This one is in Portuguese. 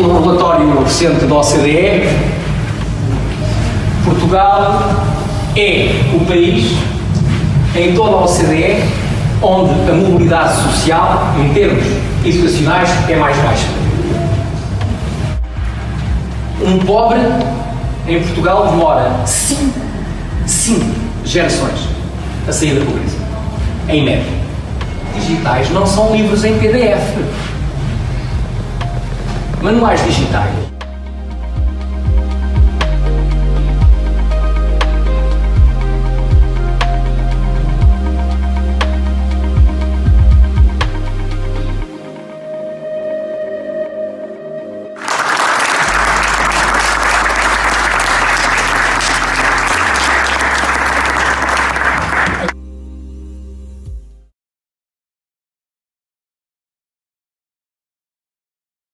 segundo um relatório recente da OCDE, Portugal é o país em toda a OCDE onde a mobilidade social, em termos educacionais, é mais baixa. Um pobre em Portugal demora 5 gerações a sair da pobreza, em média. Digitais não são livros em PDF. Manuais digitais